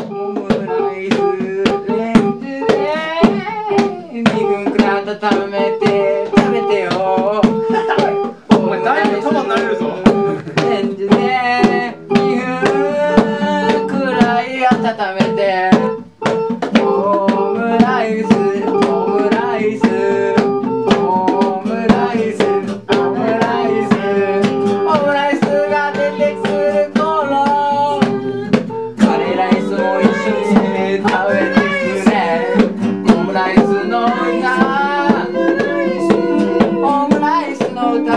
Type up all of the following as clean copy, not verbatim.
オムライスレンジで2分くらい温めて食べてよ。 お前だいぶ束になれるぞ。 レンジで2分くらい温めてオムライスオムライスオムライスオムライスオムライスが出てくる頃カレーライスも一緒に食べてくれ。オムライスの歌オムライスの歌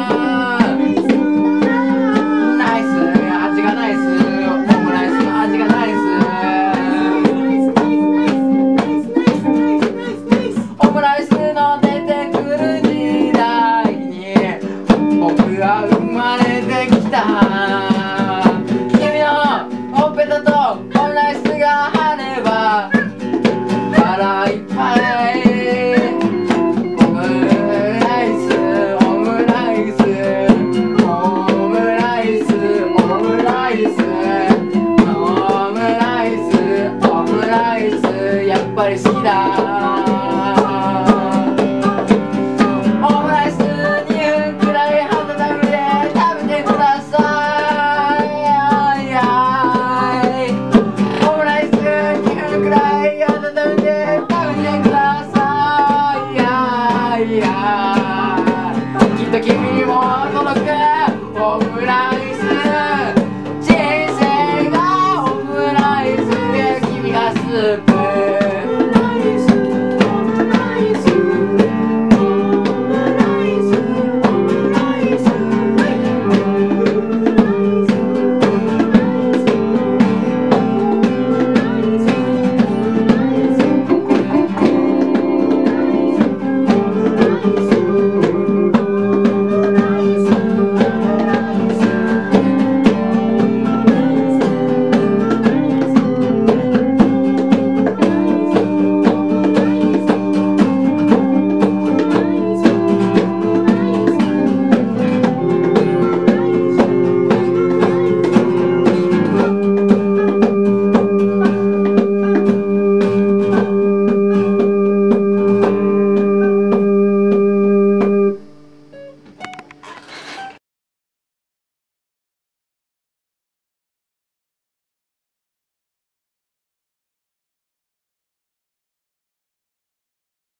ナイス味がナイスオムライスの味がナイスオムライスの出てくる時代に僕が生まれてきた。君のほっぺたとオムライスがあれば腹いっぱいオムライスオムライスオムライスオムライスオムライスオムライスやっぱり好きだ。